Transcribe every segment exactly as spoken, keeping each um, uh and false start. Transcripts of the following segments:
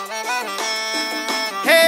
Hey,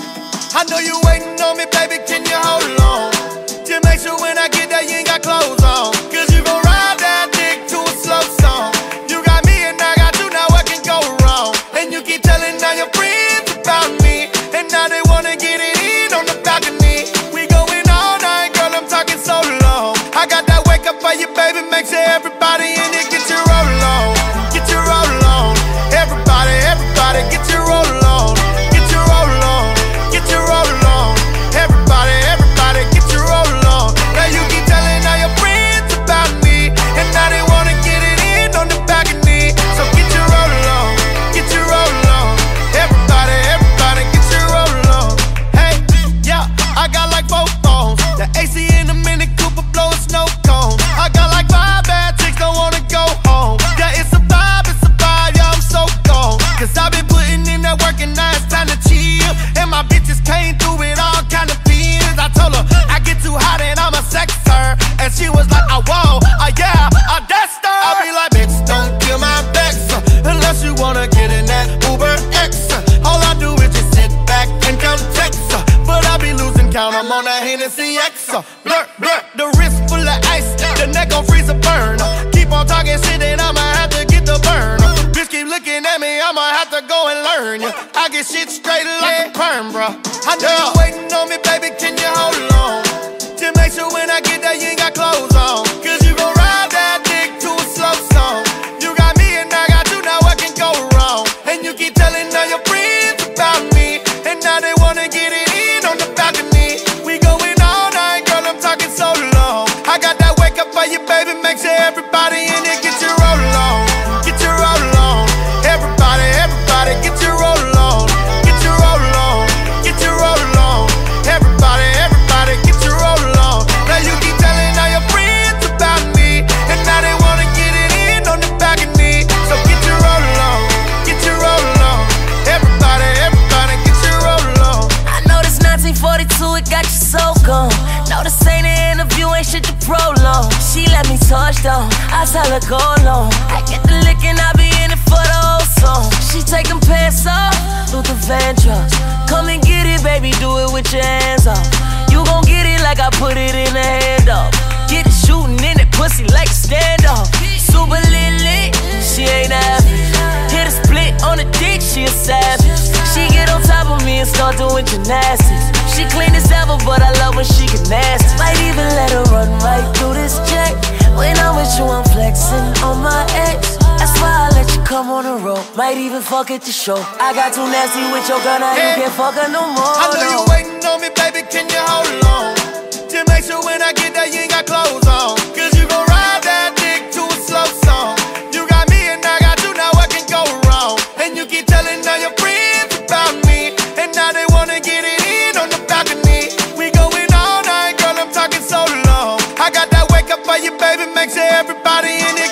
I know you waiting on me, baby, can you hold on? Just make sure when I get there you ain't got clothes on, cause you gon' ride that dick to a slow song. You got me and I got you, now what can go wrong? And you keep telling all your friends about me, and now they wanna get it in on the balcony. We going all night, girl, I'm talking so long. I got that wake up for you, baby, make sure everybody in it get your roll on. Get your roll on. Everybody, everybody, get your roll on. Get your roll on. Get your roll on. Everybody, everybody, get your roll on. Now you keep telling all your friends about me, and now they wanna get it in on the balcony. So get your roll on. Get your roll on. Everybody, everybody, get your roll on. Hey, yeah, I got like four phones. The A C in the Mini Cooper blow a snow cone. I got like five bad chicks, don't wanna go home. Yeah, it's a vibe, it's a vibe, yeah, I'm so gone. Cause I've been putting in that work and now it's time to chill. And my bitches came through with all kind of feelings. I told her, I get too hot and I'm a sex her. And she was like, oh, whoa, oh yeah, I that's her. I be like, bitch, don't kill my vex, uh, unless you wanna get in that Uber X. uh, All I do is just sit back and come text her. But I be losing count, I'm on that Hennessy X. uh, Blur, blur, the wrist full of ice, the neck gon' freeze a burn. uh, Keep on talking shit and I'ma have to get the burn. uh, Bitch keep looking at me, I'ma have to go and learn. yeah. I get shit straight like a perm, bruh. I know you waiting on me, baby, can you hold on? Just make sure when I get there you ain't got clothes on, cause you gon' ride that dick to a slow song. You got me and I got you, now what can go wrong? And you keep telling all your friends about me, and now they wanna get it in on the balcony. We going all night, girl, I'm talking so long. I got that wake up for you, baby, make sure everybody in it get your roll on. Get your roll on. Everybody, everybody, get your roll on. Get your roll on. Get your roll on. Everybody, everybody, get your roll on. Now you keep telling all your friends about me, and now they wanna get it in on the balcony. So get your roll on. Get your roll on. Everybody, everybody, get your roll on. I know this nineteen forty-two, it got you so gone. No, this ain't an interview, ain't shit to prolong. She let me touch down, I tell her go long. I get the licking, I be in it for the whole song. She take them pants off, Luther Vandross. Come and get it, baby, do it with your hands off. You gon' get it like I put it in the handoff. Get it shooting in it, pussy like a standoff. Super lit lit, she ain't average. Hit a split on the dick, she a savage. She get on top of me and start doing gymnastics. She clean as ever, but I love when she get nasty. Might even let her run right through this check. When I'm with you, I'm flexing on my ex. That's why I let you come on the road. Might even fuck at the show. I got too nasty with your girl, now you can't fuck her no more. I know you waiting on me, baby, can you hold on? Just make sure when I get there you ain't got clothes on, cause you gon' ride that dick to a slow song. You got me and I got you, now what can go wrong? And you keep telling all your friends about me, and now they wanna get it in on the balcony. We going all night, girl, I'm talking so long. I got that wake up for you, baby, make sure everybody in it